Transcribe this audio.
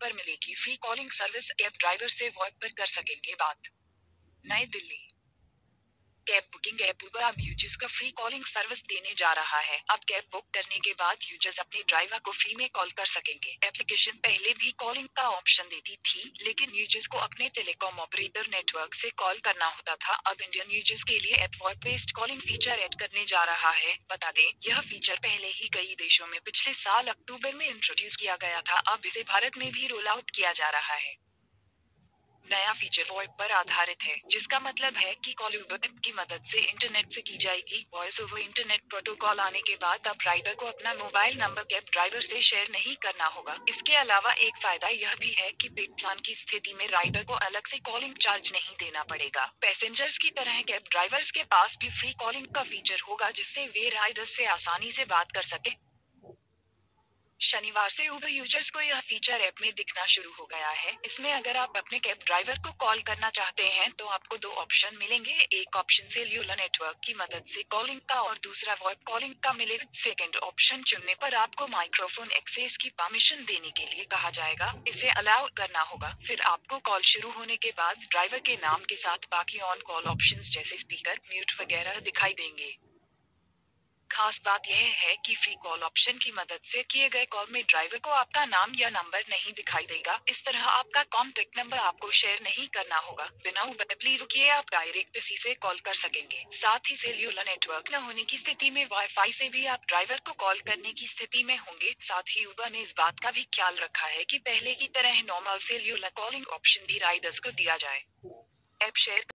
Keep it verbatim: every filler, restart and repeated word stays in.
पर मिलेगी free calling service. Cab driver से वॉइस पर कर सकेंगे बात। नई Delhi. Cab booking app Uber अब यूजर्स को फ्री कॉलिंग सर्विस देने जा रहा है। अब कैब बुक करने के बाद यूजर्स अपने ड्राइवर को फ्री में कॉल कर सकेंगे। एप्लीकेशन पहले भी कॉलिंग का ऑप्शन देती थी, लेकिन यूजर्स को अपने टेलीकॉम ऑपरेटर नेटवर्क से कॉल करना होता था। अब इंडियन यूजर्स के लिए app voice based calling feature add करने जा रहा है। बता दें, यह फीचर पहले ही कई देशों में पिछले साल अक्टूबर में इंट्रोड्यूस किया गया था। अब इसे भारत में भी रोल आउट किया जा रहा है। नया फीचर वॉइस पर आधारित है, जिसका मतलब है कि कॉल उबर ऐप की मदद से इंटरनेट से की जाएगी। वॉइस ओवर इंटरनेट प्रोटोकॉल आने के बाद अब राइडर को अपना मोबाइल नंबर कैब ड्राइवर से शेयर नहीं करना होगा। इसके अलावा एक फायदा यह भी है कि पेड प्लान की स्थिति में राइडर को अलग से कॉलिंग चार्ज नहीं देना पड़ेगा। पैसेंजर्स की तरह कैब ड्राइवर्स के पास भी फ्री कॉलिंग का फीचर होगा, जिससे वे राइडर्स से आसानी से बात कर सके। शनिवार से उबर यूजर्स को यह फीचर ऐप में दिखना शुरू हो गया है। इसमें अगर आप अपने कैब ड्राइवर को कॉल करना चाहते हैं तो आपको दो ऑप्शन मिलेंगे। एक ऑप्शन सेल्यूलर नेटवर्क की मदद से कॉलिंग का और दूसरा वॉइस कॉलिंग का मिलेगा। सेकंड ऑप्शन चुनने पर आपको माइक्रोफोन एक्सेस की परमिशन देने के लिए कहा जाएगा। इसे अलाउ करना होगा। फिर आपको कॉल शुरू होने के बाद ड्राइवर के नाम के साथ बाकी ऑन कॉल ऑप्शंस जैसे स्पीकर, म्यूट वगैरह दिखाई देंगे। खास बात यह है कि फ्री कॉल ऑप्शन की मदद से किए गए कॉल में ड्राइवर को आपका नाम या नंबर नहीं दिखाई देगा। इस तरह आपका कॉन्टेक्ट नंबर आपको शेयर नहीं करना होगा। बिना उबर ऐप लिए आप डायरेक्ट इसी से कॉल कर सकेंगे। साथ ही सेल्यूलर नेटवर्क न होने की स्थिति में वाईफाई से भी आप ड्राइवर को कॉल करने की स्थिति में होंगे। साथ ही उबर ने इस बात का भी ख्याल रखा है कि पहले की तरह नॉर्मल सेल्यूलर कॉलिंग ऑप्शन भी राइडर्स को दिया जाए। App share